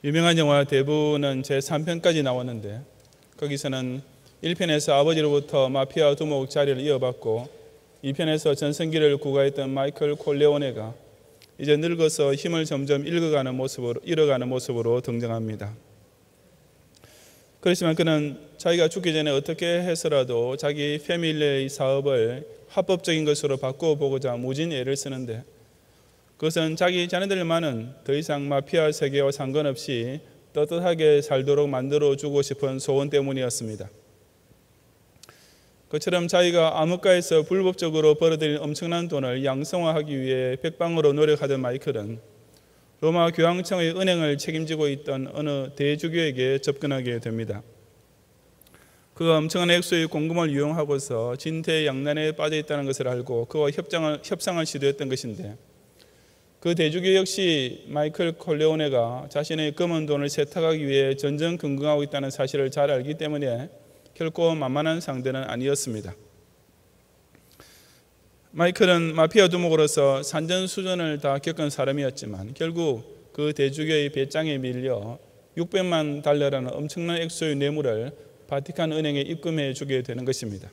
유명한 영화 대부는 제3편까지 나왔는데 거기서는 1편에서 아버지로부터 마피아 두목 자리를 이어받고 2편에서 전성기를 구가했던 마이클 콜레오네가 이제 늙어서 힘을 점점 잃어가는 모습으로 등장합니다. 그렇지만 그는 자기가 죽기 전에 어떻게 해서라도 자기 패밀리의 사업을 합법적인 것으로 바꿔보고자 무진 애를 쓰는데 그것은 자기 자녀들만은 더 이상 마피아 세계와 상관없이 떳떳하게 살도록 만들어주고 싶은 소원 때문이었습니다. 그처럼 자기가 암흑가에서 불법적으로 벌어들인 엄청난 돈을 양성화하기 위해 백방으로 노력하던 마이클은 로마 교황청의 은행을 책임지고 있던 어느 대주교에게 접근하게 됩니다. 그가 엄청난 액수의 공금을 이용하고서 진퇴양난에 빠져 있다는 것을 알고 그와 협상을 시도했던 것인데 그 대주교 역시 마이클 콜레오네가 자신의 검은 돈을 세탁하기 위해 전전긍긍하고 있다는 사실을 잘 알기 때문에 결코 만만한 상대는 아니었습니다. 마이클은 마피아 두목으로서 산전수전을 다 겪은 사람이었지만 결국 그 대주교의 배짱에 밀려 600만 달러라는 엄청난 액수의 뇌물을 바티칸 은행에 입금해 주게 되는 것입니다.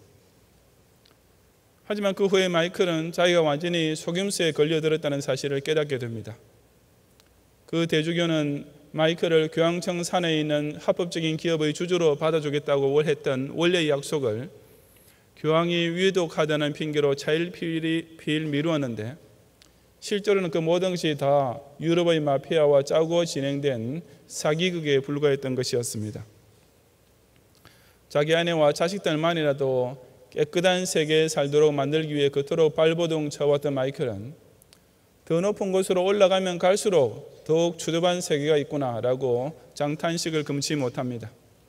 하지만 그 후에 마이클은 자기가 완전히 속임수에 걸려들었다는 사실을 깨닫게 됩니다. 그 대주교는 마이클을 교황청 산에 있는 합법적인 기업의 주주로 받아주겠다고 했던 원래의 약속을 교황이 위독하다는 핑계로 차일피일 미루었는데 실제로는 그 모든 것이 다 유럽의 마피아와 짜고 진행된 사기극에 불과했던 것이었습니다. 자기 아내와 자식들만이라도 깨끗한 세계에 살도록 만들기 위해 그토록 발버둥 쳐왔던 마이클은 더 높은 곳으로 올라가면 갈수록 더욱 추접한 세계가 있구나라고 장탄식을 금치 못합니다.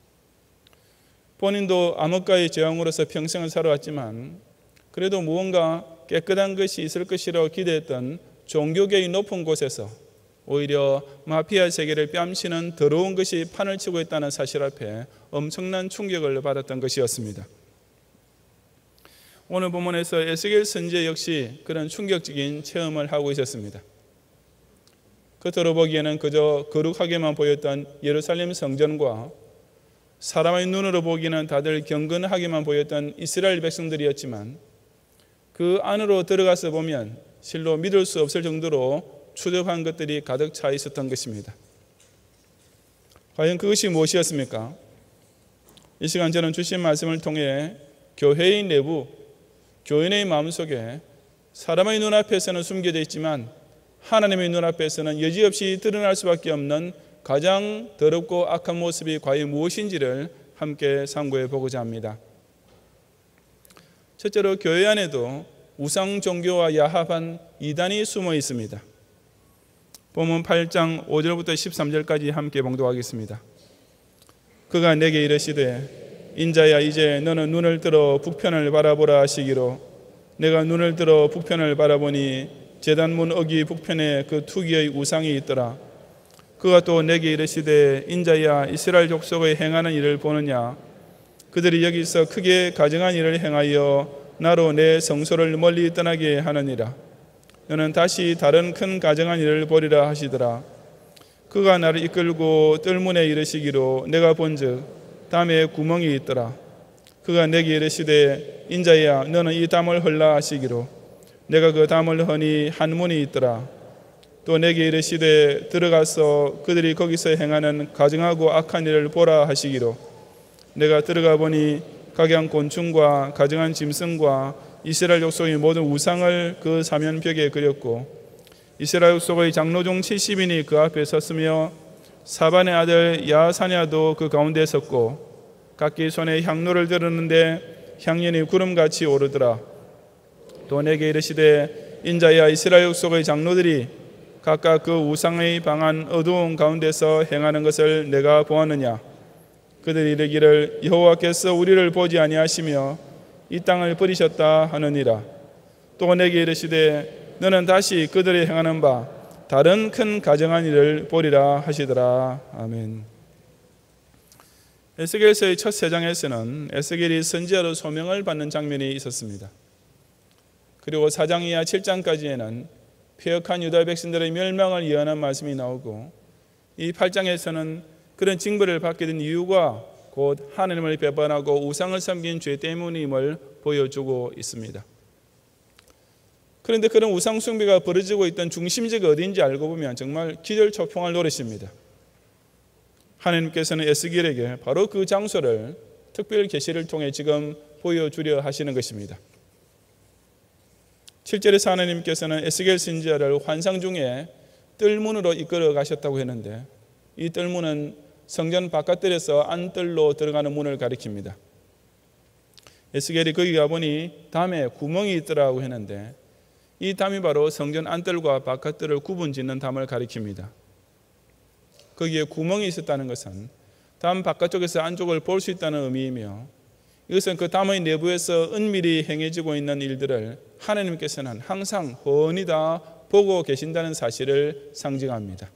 본인도 암흑가의 제왕으로서 평생을 살아왔지만 그래도 무언가 깨끗한 것이 있을 것이라고 기대했던 종교계의 높은 곳에서 오히려 마피아 세계를 뺨치는 더러운 것이 판을 치고 있다는 사실 앞에 엄청난 충격을 받았던 것이었습니다. 오늘 본문에서 에스겔 선지자 역시 그런 충격적인 체험을 하고 있었습니다. 겉으로 보기에는 그저 거룩하게만 보였던 예루살렘 성전과 사람의 눈으로 보기에는 다들 경건하게만 보였던 이스라엘 백성들이었지만 그 안으로 들어가서 보면 실로 믿을 수 없을 정도로 추접한 것들이 가득 차 있었던 것입니다. 과연 그것이 무엇이었습니까? 이 시간 저는 주신 말씀을 통해 교회의 내부, 교인의 마음속에 사람의 눈앞에서는 숨겨져 있지만 하나님의 눈앞에서는 여지없이 드러날 수밖에 없는 가장 더럽고 악한 모습이 과연 무엇인지를 함께 상고해 보고자 합니다. 첫째로 교회 안에도 우상 종교와 야합한 이단이 숨어 있습니다. 본문 8장 5절부터 13절까지 함께 봉독하겠습니다. 그가 내게 이르시되 인자야 이제 너는 눈을 들어 북편을 바라보라 하시기로 내가 눈을 들어 북편을 바라보니 제단문 어귀 북편에 그 투기의 우상이 있더라. 그가 또 내게 이르시되 인자야 이스라엘 족속의 행하는 일을 보느냐 그들이 여기서 크게 가증한 일을 행하여 나로 내 성소를 멀리 떠나게 하느니라. 너는 다시 다른 큰 가증한 일을 보리라 하시더라. 그가 나를 이끌고 뜰문에 이르시기로 내가 본즉 담에 구멍이 있더라. 그가 내게 이르시되 인자야 너는 이 담을 헐라 하시기로 내가 그 담을 허니 한 문이 있더라. 또 내게 이르시되 들어가서 그들이 거기서 행하는 가증하고 악한 일을 보라 하시기로 내가 들어가 보니 각양 곤충과 가증한 짐승과 이스라엘 족속의 모든 우상을 그 사면벽에 그렸고 이스라엘 족속의 장로 중 70인이 그 앞에 섰으며 사반의 아들 야사냐도 그 가운데 섰고 각기 손에 향로를 들었는데 향연이 구름같이 오르더라. 또 내게 이르시되 인자야 이스라엘 족속의 장로들이 각각 그 우상의 방한 어두운 가운데서 행하는 것을 내가 보았느냐. 그들이 이르기를 여호와께서 우리를 보지 아니하시며 이 땅을 버리셨다 하느니라. 또 내게 이르시되 너는 다시 그들이 행하는 바 다른 큰 가증한 일을 보리라 하시더라. 아멘. 에스겔서의 첫 3장에서는 에스겔이 선지자로 소명을 받는 장면이 있었습니다. 그리고 4장 이하 7장까지에는 폐역한 유다 백성들의 멸망을 예언한 말씀이 나오고 이 8장에서는 그런 징벌을 받게 된 이유가 곧 하나님을 배반하고 우상을 섬긴 죄 때문임을 보여주고 있습니다. 그런데 그런 우상 숭배가 벌어지고 있던 중심지가 어디인지 알고 보면 정말 기절초풍할 노릇입니다. 하나님께서는 에스겔에게 바로 그 장소를 특별 계시를 통해 지금 보여주려 하시는 것입니다. 7절에서 하나님께서는 에스겔 선지자를 환상 중에 뜰문으로 이끌어 가셨다고 했는데, 이 뜰문은 성전 바깥뜰에서 안뜰로 들어가는 문을 가리킵니다. 에스겔이 거기 가보니 담에 구멍이 있더라고 했는데, 이 담이 바로 성전 안뜰과 바깥뜰을 구분짓는 담을 가리킵니다. 거기에 구멍이 있었다는 것은 담 바깥쪽에서 안쪽을 볼 수 있다는 의미이며, 이것은 그 담의 내부에서 은밀히 행해지고 있는 일들을 하나님께서는 항상 훤히 다 보고 계신다는 사실을 상징합니다.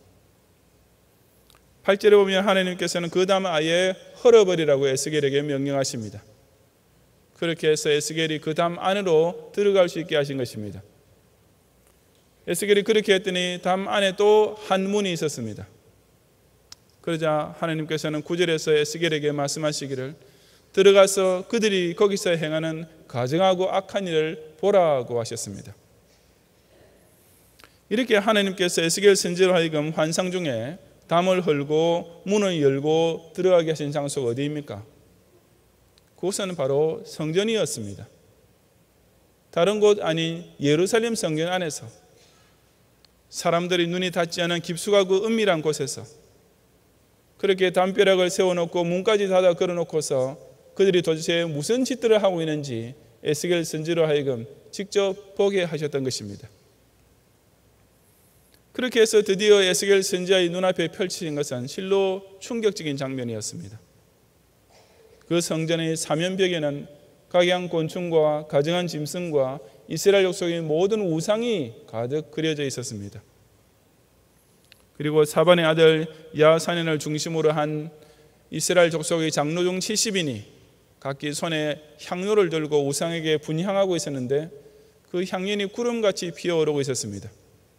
8절에 보면 하나님께서는 그 담을 아예 헐어버리라고 에스겔에게 명령하십니다. 그렇게 해서 에스겔이 그 담 안으로 들어갈 수 있게 하신 것입니다. 에스겔이 그렇게 했더니 담 안에 또 한 문이 있었습니다. 그러자 하나님께서는 9절에서 에스겔에게 말씀하시기를 들어가서 그들이 거기서 행하는 가증하고 악한 일을 보라고 하셨습니다. 이렇게 하나님께서 에스겔 선지자로 하여금 환상 중에 담을 헐고 문을 열고 들어가게 하신 장소가 어디입니까? 그곳은 바로 성전이었습니다. 다른 곳 아닌 예루살렘 성전 안에서 사람들이 눈이 닿지 않은 깊숙하고 은밀한 곳에서 그렇게 담벼락을 세워놓고 문까지 닫아 걸어놓고서 그들이 도대체 무슨 짓들을 하고 있는지 에스겔 선지자로 하여금 직접 보게 하셨던 것입니다. 그렇게 해서 드디어 에스겔 선지자의 눈앞에 펼쳐진 것은 실로 충격적인 장면이었습니다. 그 성전의 사면벽에는 각양 곤충과 가증한 짐승과 이스라엘 족속의 모든 우상이 가득 그려져 있었습니다. 그리고 사반의 아들 야사년을 중심으로 한 이스라엘 족속의 장로 중 70인이 각기 손에 향로를 들고 우상에게 분향하고 있었는데, 그 향연이 구름같이 피어오르고 있었습니다.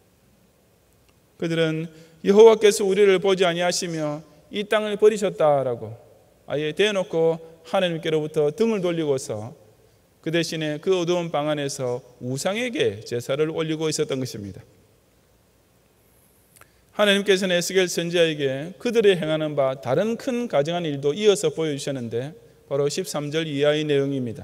그들은 여호와께서 우리를 보지 아니하시며 이 땅을 버리셨다라고 아예 대놓고 하나님께로부터 등을 돌리고서 그 대신에 그 어두운 방 안에서 우상에게 제사를 올리고 있었던 것입니다. 하나님께서는 에스겔 선지자에게 그들이 행하는 바 다른 큰 가증한 일도 이어서 보여주셨는데, 바로 13절 이하의 내용입니다.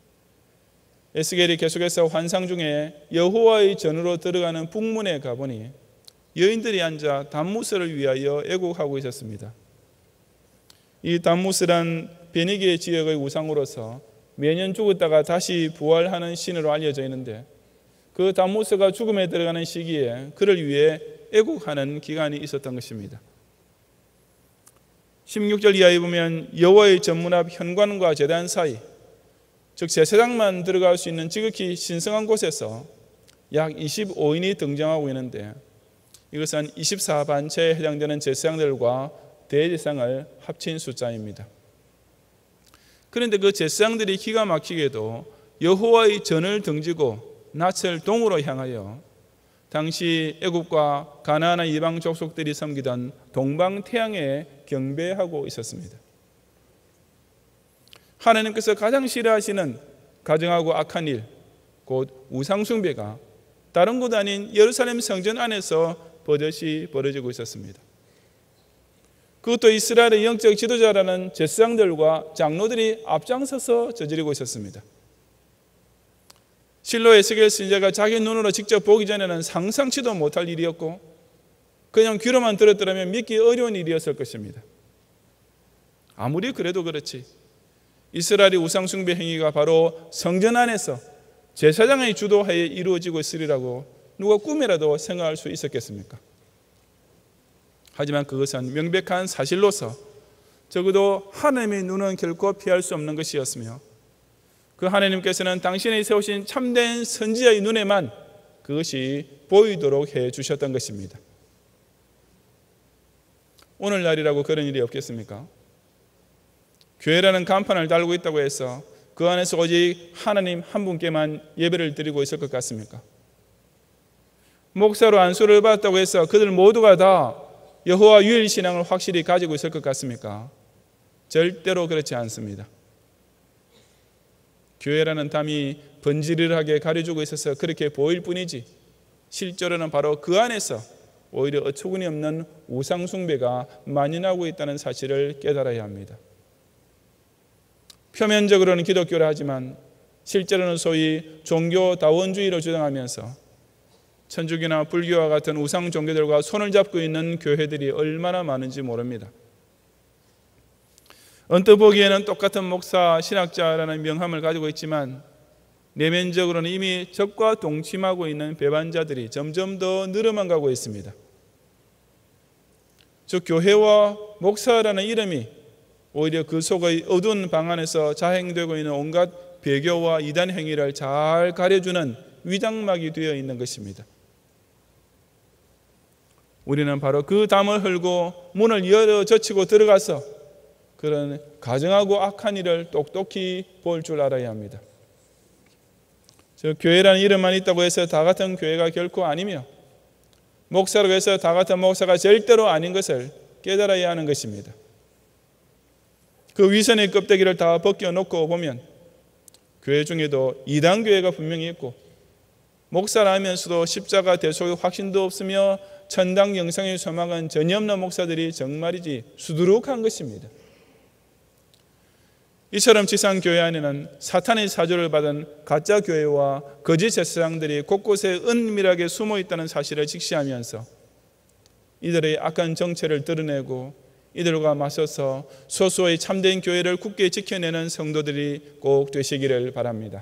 에스겔이 계속해서 환상 중에 여호와의 전으로 들어가는 북문에 가보니 여인들이 앉아 담무스를 위하여 애국하고 있었습니다. 이 담무스란 베니게 지역의 우상으로서 매년 죽었다가 다시 부활하는 신으로 알려져 있는데, 그 담무스가 죽음에 들어가는 시기에 그를 위해 애국하는 기간이 있었던 것입니다. 16절 이하에 보면 여호와의 전문 앞 현관과 제단 사이, 즉 제사장만 들어갈 수 있는 지극히 신성한 곳에서 약 25인이 등장하고 있는데, 이것은 24반체에 해당되는 제사장들과 대제사장을 합친 숫자입니다. 그런데 그 제사장들이 기가 막히게도 여호와의 전을 등지고 낯을 동으로 향하여 당시 애굽과 가나안 이방 족속들이 섬기던 동방 태양에 경배하고 있었습니다. 하나님께서 가장 싫어하시는 가증하고 악한 일, 곧 우상 숭배가 다른 곳 아닌 예루살렘 성전 안에서 버젓이 벌어지고 있었습니다. 그것도 이스라엘의 영적 지도자라는 제사장들과 장로들이 앞장서서 저지르고 있었습니다. 실로 에스겔 선지자가 자기 눈으로 직접 보기 전에는 상상치도 못할 일이었고, 그냥 귀로만 들었더라면 믿기 어려운 일이었을 것입니다. 아무리 그래도 그렇지, 이스라엘의 우상 숭배 행위가 바로 성전 안에서 제사장의 주도하에 이루어지고 있으리라고 누가 꿈이라도 생각할 수 있었겠습니까? 하지만 그것은 명백한 사실로서 적어도 하나님의 눈은 결코 피할 수 없는 것이었으며, 그 하나님께서는 당신이 세우신 참된 선지자의 눈에만 그것이 보이도록 해주셨던 것입니다. 오늘날이라고 그런 일이 없겠습니까? 교회라는 간판을 달고 있다고 해서 그 안에서 오직 하나님 한 분께만 예배를 드리고 있을 것 같습니까? 목사로 안수를 받았다고 해서 그들 모두가 다 여호와 유일 신앙을 확실히 가지고 있을 것 같습니까? 절대로 그렇지 않습니다. 교회라는 담이 번지르르하게 가려주고 있어서 그렇게 보일 뿐이지 실제로는 바로 그 안에서 오히려 어처구니 없는 우상 숭배가 만연하고 있다는 사실을 깨달아야 합니다. 표면적으로는 기독교를 하지만 실제로는 소위 종교다원주의를 주장하면서 천주교나 불교와 같은 우상 종교들과 손을 잡고 있는 교회들이 얼마나 많은지 모릅니다. 언뜻 보기에는 똑같은 목사, 신학자라는 명함을 가지고 있지만 내면적으로는 이미 적과 동침하고 있는 배반자들이 점점 더 늘어만 가고 있습니다. 즉 교회와 목사라는 이름이 오히려 그 속의 어두운 방 안에서 자행되고 있는 온갖 배교와 이단 행위를 잘 가려주는 위장막이 되어 있는 것입니다. 우리는 바로 그 담을 헐고 문을 열어 젖히고 들어가서 그런 가증하고 악한 일을 똑똑히 볼 줄 알아야 합니다. 저 교회라는 이름만 있다고 해서 다 같은 교회가 결코 아니며 목사라고 해서 다 같은 목사가 절대로 아닌 것을 깨달아야 하는 것입니다. 그 위선의 껍데기를 다 벗겨놓고 보면 교회 중에도 이단 교회가 분명히 있고 목사라면서도 십자가 대속의 확신도 없으며 천당 영생의 소망은 전혀 없는 목사들이 정말이지 수두룩한 것입니다. 이처럼 지상 교회 안에는 사탄의 사조를 받은 가짜 교회와 거짓 제사장들이 곳곳에 은밀하게 숨어 있다는 사실을 직시하면서 이들의 악한 정체를 드러내고 이들과 맞서서 소수의 참된 교회를 굳게 지켜내는 성도들이 꼭 되시기를 바랍니다.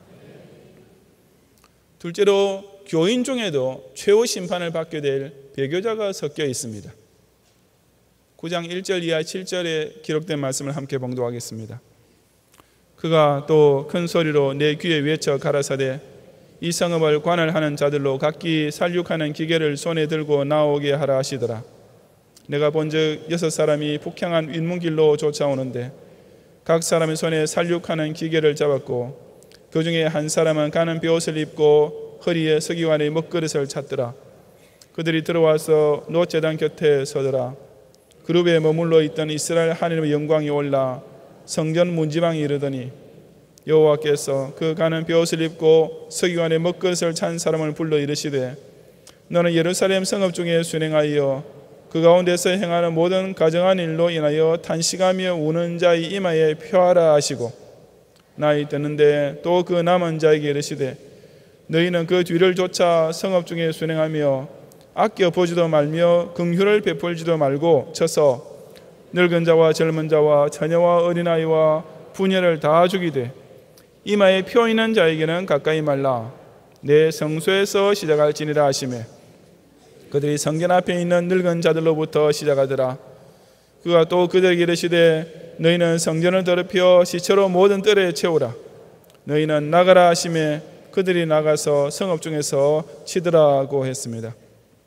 둘째로 교인 중에도 최후 심판을 받게 될 배교자가 섞여 있습니다. 9장 1절 이하 7절에 기록된 말씀을 함께 봉독하겠습니다. 그가 또 큰 소리로 내 귀에 외쳐 가라사대 이 성읍을 관할하는 자들로 각기 살육하는 기계를 손에 들고 나오게 하라 하시더라. 내가 본즉 6사람이 북향한 윗문길로 쫓아오는데 각 사람의 손에 살육하는 기계를 잡았고 그 중에 한 사람은 가는 베옷을 입고 허리에 서기관의 먹그릇을 찼더라. 그들이 들어와서 노제단 곁에 서더라. 그룹에 머물러 있던 이스라엘 하나님의 영광이 올라 성전 문지방에 이르더니 여호와께서 그 가는 베옷을 입고 서기관의 먹그릇을 찬 사람을 불러 이르시되 너는 예루살렘 성읍 중에 순행하여 그 가운데서 행하는 모든 가정한 일로 인하여 탄식하며 우는 자의 이마에 표하라 하시고 나이 듣는데 또 그 남은 자에게 이르시되 너희는 그 뒤를 쫓아 성읍 중에 순행하며 아껴 보지도 말며 긍휼을 베풀지도 말고 쳐서 늙은 자와 젊은 자와 처녀와 어린아이와 부녀를 다 죽이되 이마에 표 있는 자에게는 가까이 말라 내 성소에서 시작할지니라 하시매 그들이 성전 앞에 있는 늙은 자들로부터 시작하더라. 그가 또 그들에게 이르시되 너희는 성전을 더럽혀 시체로 모든 뜰에 채우라. 너희는 나가라 하시매 그들이 나가서 성읍 중에서 치더라고 했습니다.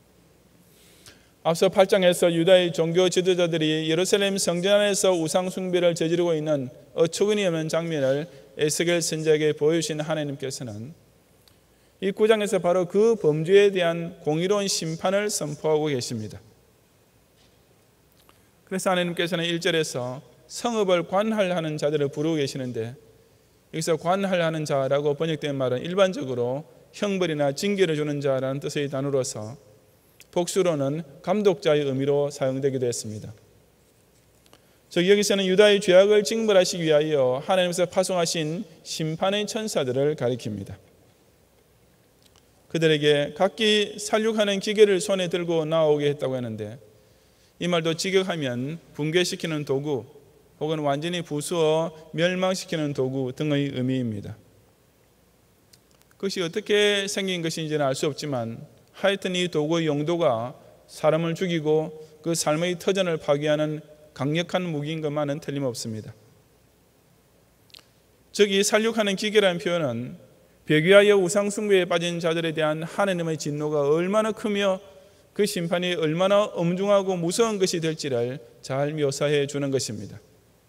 앞서 8장에서 유다의 종교 지도자들이 예루살렘 성전 안에서 우상 숭배를 저지르고 있는 어처구니 없는 장면을 에스겔 선지자에게 보여주신 하나님께서는 이 9장에서 바로 그 범죄에 대한 공의로운 심판을 선포하고 계십니다. 그래서 하나님께서는 1절에서 성읍을 관할하는 자들을 부르고 계시는데 여기서 관할하는 자라고 번역된 말은 일반적으로 형벌이나 징계를 주는 자라는 뜻의 단어로서 복수로는 감독자의 의미로 사용되기도 했습니다. 즉 여기서는 유다의 죄악을 징벌하시기 위하여 하나님께서 파송하신 심판의 천사들을 가리킵니다. 그들에게 각기 살육하는 기계를 손에 들고 나오게 했다고 하는데 이 말도 직역하면 붕괴시키는 도구 혹은 완전히 부수어 멸망시키는 도구 등의 의미입니다. 그것이 어떻게 생긴 것인지는 알 수 없지만 하여튼 이 도구의 용도가 사람을 죽이고 그 삶의 터전을 파괴하는 강력한 무기인 것만은 틀림없습니다. 즉 이 살육하는 기계라는 표현은 배교하여 우상숭배에 빠진 자들에 대한 하나님의 진노가 얼마나 크며 그 심판이 얼마나 엄중하고 무서운 것이 될지를 잘 묘사해 주는 것입니다.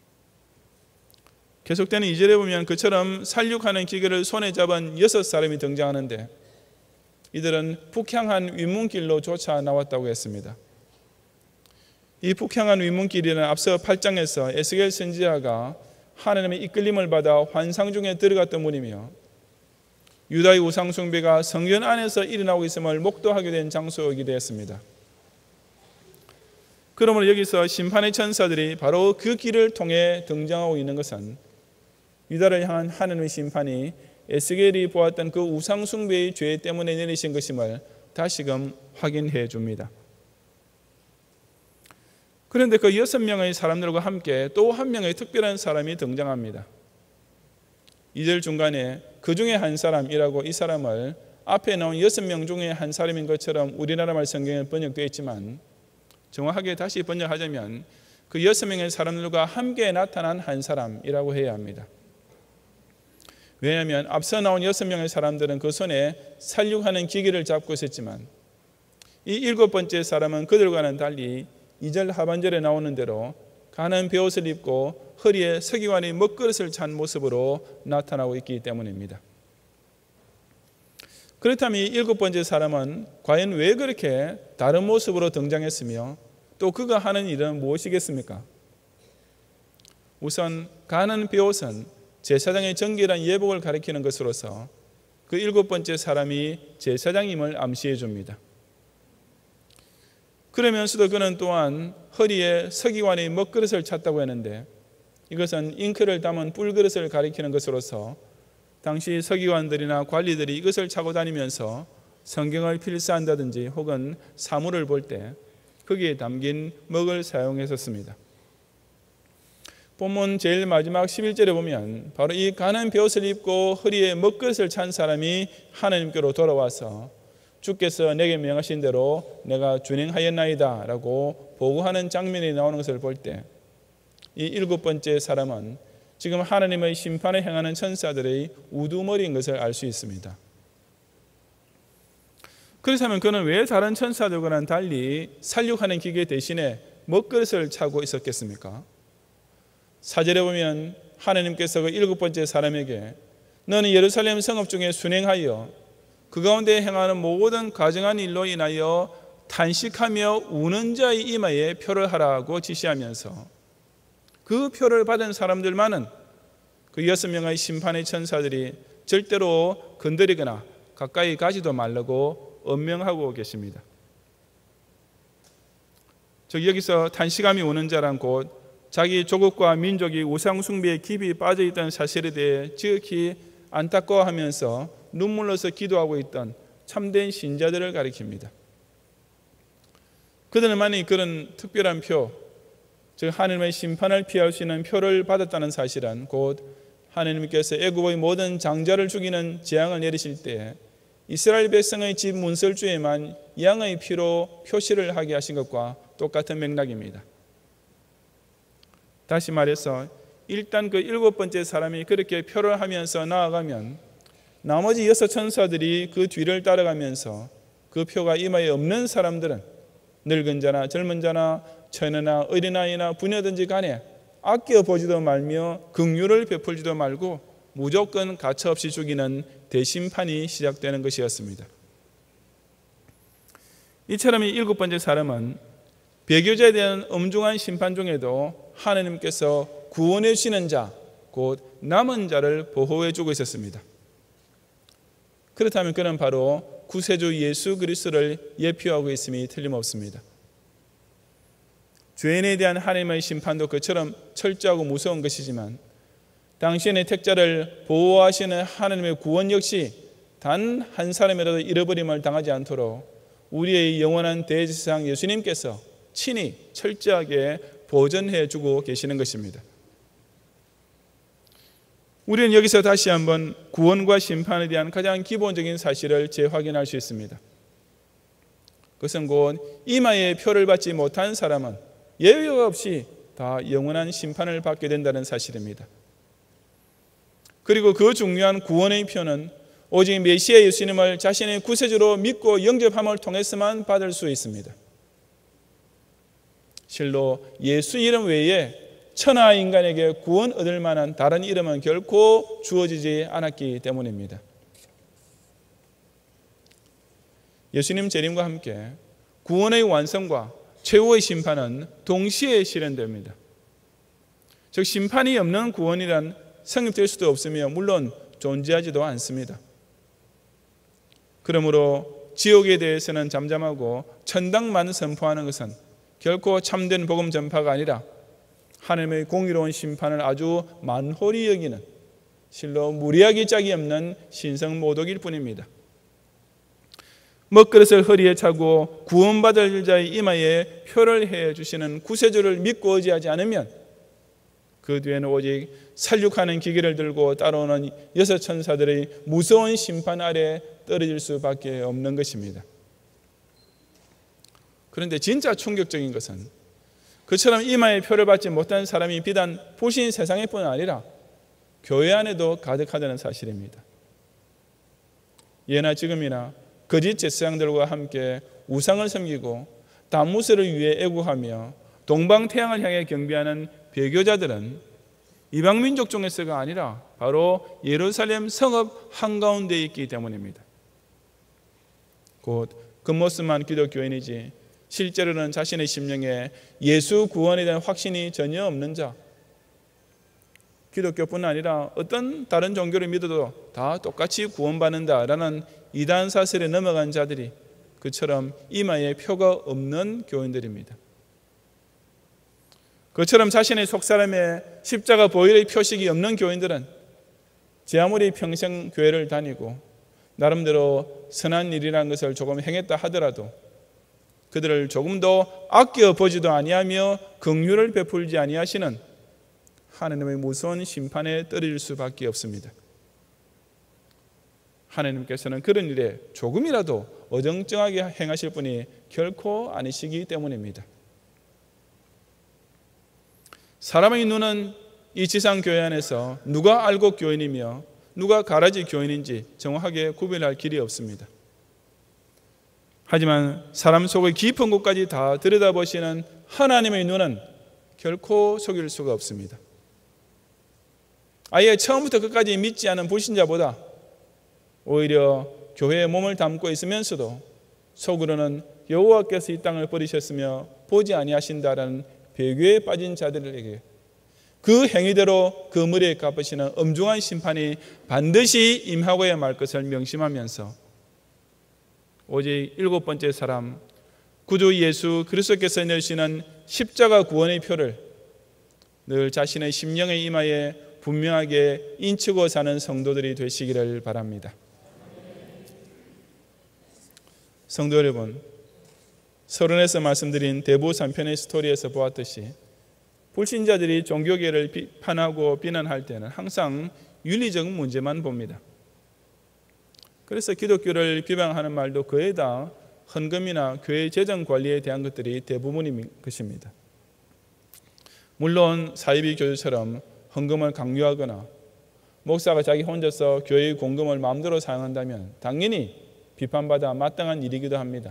계속되는 2절에 보면 그처럼 살육하는 기계를 손에 잡은 6사람이 등장하는데 이들은 북향한 윗문길로 쫓아 나왔다고 했습니다. 이 북향한 위문길이는 앞서 8장에서 에스겔 선지자가 하나님의 이끌림을 받아 환상 중에 들어갔던 문이며 유다의 우상 숭배가 성전 안에서 일어나고 있음을 목도하게 된 장소이기도 했습니다. 그러므로 여기서 심판의 천사들이 바로 그 길을 통해 등장하고 있는 것은 유다를 향한 하나님의 심판이 에스겔이 보았던 그 우상 숭배의 죄 때문에 내리신 것임을 다시금 확인해 줍니다. 그런데 그 6명의 사람들과 함께 또 한 명의 특별한 사람이 등장합니다. 2절 중간에 그 중에 한 사람이라고 이 사람을 앞에 나온 6명 중에 한 사람인 것처럼 우리나라 말 성경에 번역되어 있지만 정확하게 다시 번역하자면 그 6명의 사람들과 함께 나타난 한 사람이라고 해야 합니다. 왜냐하면 앞서 나온 6명의 사람들은 그 손에 살육하는 기계를 잡고 있었지만 이 7번째 사람은 그들과는 달리 2절 하반절에 나오는 대로 가는 베옷을 입고 허리에 서기관의 먹그릇을 찬 모습으로 나타나고 있기 때문입니다. 그렇다면 이 7번째 사람은 과연 왜 그렇게 다른 모습으로 등장했으며 또 그가 하는 일은 무엇이겠습니까? 우선 가는 베옷은 제사장의 정결한 예복을 가리키는 것으로서 그 7번째 사람이 제사장임을 암시해 줍니다. 그러면서도 그는 또한 허리에 서기관의 먹그릇을 찼다고 했는데 이것은 잉크를 담은 뿔그릇을 가리키는 것으로서 당시 서기관들이나 관리들이 이것을 차고 다니면서 성경을 필사한다든지 혹은 사물을 볼 때 거기에 담긴 먹을 사용했었습니다. 본문 제일 마지막 11절에 보면 바로 이 가는 베옷을 입고 허리에 먹그릇을 찬 사람이 하나님께로 돌아와서 주께서 내게 명하신 대로 내가 준행하였나이다 라고 보고하는 장면이 나오는 것을 볼 때 이 7번째 사람은 지금 하나님의 심판을 행하는 천사들의 우두머리인 것을 알 수 있습니다. 그렇다면 그는 왜 다른 천사들과는 달리 살육하는 기계 대신에 먹그릇을 차고 있었겠습니까? 4절에 보면 하나님께서 그 7번째 사람에게 너는 예루살렘 성읍 중에 순행하여 그 가운데 행하는 모든 가증한 일로 인하여 탄식하며 우는 자의 이마에 표를 하라고 지시하면서 그 표를 받은 사람들만은 그 6명의 심판의 천사들이 절대로 건드리거나 가까이 가지도 말라고 엄명하고 계십니다. 즉 여기서 탄식함이 우는 자란 곧 자기 조국과 민족이 우상 숭배에 깊이 빠져 있던 사실에 대해 지극히 안타까워하면서 눈물로서 기도하고 있던 참된 신자들을 가리킵니다. 그들은 만약 그런 특별한 표, 즉 하나님의 심판을 피할 수 있는 표를 받았다는 사실은 곧 하나님께서 애굽의 모든 장자를 죽이는 재앙을 내리실 때 이스라엘 백성의 집 문설주에만 양의 피로 표시를 하게 하신 것과 똑같은 맥락입니다. 다시 말해서 일단 그 7번째 사람이 그렇게 표를 하면서 나아가면 나머지 6 천사들이 그 뒤를 따라가면서 그 표가 이마에 없는 사람들은 늙은 자나 젊은 자나 처녀나 어린아이나 부녀든지 간에 아껴보지도 말며 긍휼을 베풀지도 말고 무조건 가차없이 죽이는 대심판이 시작되는 것이었습니다. 이처럼 이 7번째 사람은 배교자에 대한 엄중한 심판 중에도 하나님께서 구원해 주시는 자, 곧 남은 자를 보호해 주고 있었습니다. 그렇다면 그는 바로 구세주 예수 그리스도를 예표하고 있음이 틀림없습니다. 죄인에 대한 하나님의 심판도 그처럼 철저하고 무서운 것이지만 당신의 택자를 보호하시는 하나님의 구원 역시 단 한 사람이라도 잃어버림을 당하지 않도록 우리의 영원한 대제사장 예수님께서 친히 철저하게 보전해 주고 계시는 것입니다. 우리는 여기서 다시 한번 구원과 심판에 대한 가장 기본적인 사실을 재확인할 수 있습니다. 그것은 곧 이마에 표를 받지 못한 사람은 예외 없이 다 영원한 심판을 받게 된다는 사실입니다. 그리고 그 중요한 구원의 표는 오직 메시아 예수님을 자신의 구세주로 믿고 영접함을 통해서만 받을 수 있습니다. 실로 예수 이름 외에 천하 인간에게 구원 얻을 만한 다른 이름은 결코 주어지지 않았기 때문입니다. 예수님 재림과 함께 구원의 완성과 최후의 심판은 동시에 실현됩니다. 즉 심판이 없는 구원이란 성립될 수도 없으며 물론 존재하지도 않습니다. 그러므로 지옥에 대해서는 잠잠하고 천당만 선포하는 것은 결코 참된 복음 전파가 아니라 하나님의 공의로운 심판을 아주 만홀히 여기는 실로 무리하기 짝이 없는 신성모독일 뿐입니다. 먹그릇을 허리에 차고 구원받을 자의 이마에 표를 해주시는 구세주를 믿고 의지하지 않으면 그 뒤에는 오직 살육하는 기계를 들고 따라오는 여섯 천사들의 무서운 심판 아래 떨어질 수밖에 없는 것입니다. 그런데 진짜 충격적인 것은 그처럼 이마에 표를 받지 못한 사람이 비단 보신 세상에 뿐 아니라 교회 안에도 가득하다는 사실입니다. 예나 지금이나 거짓 제사장들과 함께 우상을 섬기고 담무새를 위해 애국하며 동방태양을 향해 경배하는 배교자들은 이방민족 중에서가 아니라 바로 예루살렘 성읍 한가운데에 있기 때문입니다. 곧 겉모습만 기독교인이지 실제로는 자신의 심령에 예수 구원에 대한 확신이 전혀 없는 자, 기독교뿐 아니라 어떤 다른 종교를 믿어도 다 똑같이 구원받는다라는 이단 사설에 넘어간 자들이 그처럼 이마에 표가 없는 교인들입니다. 그처럼 자신의 속사람에 십자가 보혈의 표식이 없는 교인들은 제 아무리 평생 교회를 다니고 나름대로 선한 일이라는 것을 조금 행했다 하더라도 그들을 조금 더 아껴보지도 아니하며 긍휼을 베풀지 아니하시는 하나님의 무서운 심판에 떨어질 수밖에 없습니다. 하나님께서는 그런 일에 조금이라도 어정쩡하게 행하실 분이 결코 아니시기 때문입니다. 사람의 눈은 이 지상교회 안에서 누가 알곡 교인이며 누가 가라지 교인인지 정확하게 구별할 길이 없습니다. 하지만 사람 속의 깊은 곳까지 다 들여다보시는 하나님의 눈은 결코 속일 수가 없습니다. 아예 처음부터 끝까지 믿지 않은 불신자보다 오히려 교회에 몸을 담고 있으면서도 속으로는 여호와께서 이 땅을 버리셨으며 보지 아니하신다라는 배교에 빠진 자들에게 그 행위대로 그 머리에 갚으시는 엄중한 심판이 반드시 임하고야 말 것을 명심하면서 오직 일곱 번째 사람 구주 예수 그리스도께서 내시는 십자가 구원의 표를 늘 자신의 심령의 이마에 분명하게 인치고 사는 성도들이 되시기를 바랍니다. 성도 여러분, 서론에서 말씀드린 대부 3편의 스토리에서 보았듯이 불신자들이 종교계를 비판하고 비난할 때는 항상 윤리적 문제만 봅니다. 그래서 기독교를 비방하는 말도 거의 다 헌금이나 교회 재정 관리에 대한 것들이 대부분인 것입니다. 물론 사이비 교주처럼 헌금을 강요하거나 목사가 자기 혼자서 교회의 공금을 마음대로 사용한다면 당연히 비판받아 마땅한 일이기도 합니다.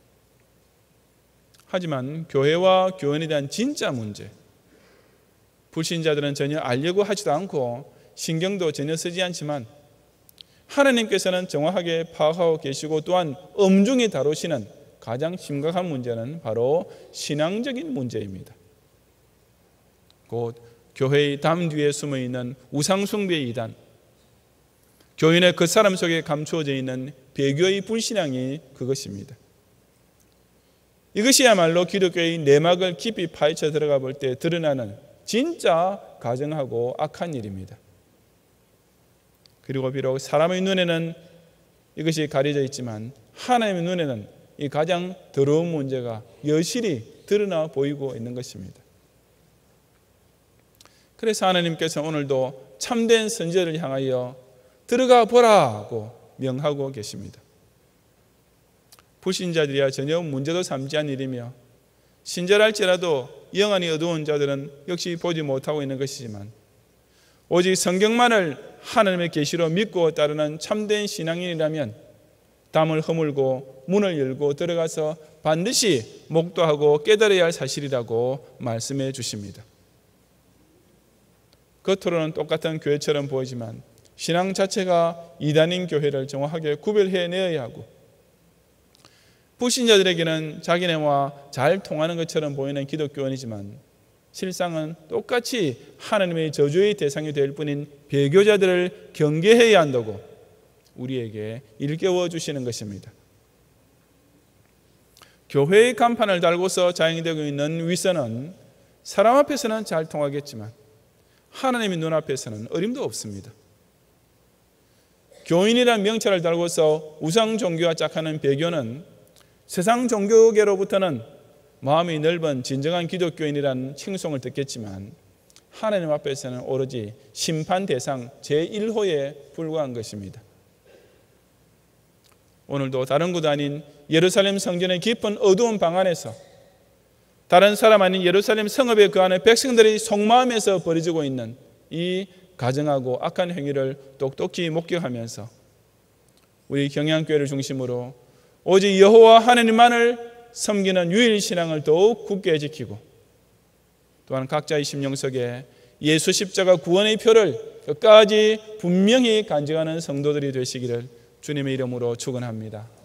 하지만 교회와 교인에 대한 진짜 문제, 불신자들은 전혀 알려고 하지도 않고 신경도 전혀 쓰지 않지만 하나님께서는 정확하게 파악하고 계시고 또한 엄중히 다루시는 가장 심각한 문제는 바로 신앙적인 문제입니다. 곧 교회의 담 뒤에 숨어있는 우상숭배의 이단, 교인의 그 사람 속에 감추어져 있는 배교의 불신앙이 그것입니다. 이것이야말로 기독교의 내막을 깊이 파헤쳐 들어가 볼 때 드러나는 진짜 가증하고 악한 일입니다. 그리고 비록 사람의 눈에는 이것이 가려져 있지만 하나님의 눈에는 이 가장 더러운 문제가 여실히 드러나 보이고 있는 것입니다. 그래서 하나님께서 오늘도 참된 선지자를 향하여 들어가 보라고 명하고 계십니다. 불신자들이야 전혀 문제도 삼지 않은 일이며 신자랄지라도 영안이 어두운 자들은 역시 보지 못하고 있는 것이지만 오직 성경만을 하나님의 계시로 믿고 따르는 참된 신앙인이라면 담을 허물고 문을 열고 들어가서 반드시 목도하고 깨달아야 할 사실이라고 말씀해 주십니다. 겉으로는 똑같은 교회처럼 보이지만 신앙 자체가 이단인 교회를 정확하게 구별해내야 하고 불신자들에게는 자기네와 잘 통하는 것처럼 보이는 기독교인이지만 실상은 똑같이 하나님의 저주의 대상이 될 뿐인 배교자들을 경계해야 한다고 우리에게 일깨워 주시는 것입니다. 교회의 간판을 달고서 자행이 되고 있는 위선은 사람 앞에서는 잘 통하겠지만 하나님의 눈앞에서는 어림도 없습니다. 교인이라는 명찰을 달고서 우상 종교와 짝하는 배교는 세상 종교계로부터는 마음이 넓은 진정한 기독교인이라는 칭송을 듣겠지만 하나님 앞에서는 오로지 심판 대상 제1호에 불과한 것입니다. 오늘도 다른 곳 아닌 예루살렘 성전의 깊은 어두운 방 안에서 다른 사람 아닌 예루살렘 성읍에 거하는 백성들의 속마음에서 벌어지고 있는 이 가증하고 악한 행위를 똑똑히 목격하면서 우리 경양교회를 중심으로 오직 여호와 하나님만을 섬기는 유일신앙을 더욱 굳게 지키고 또한 각자의 심령 속에 예수 십자가 구원의 표를 끝까지 분명히 간직하는 성도들이 되시기를 주님의 이름으로 축원합니다.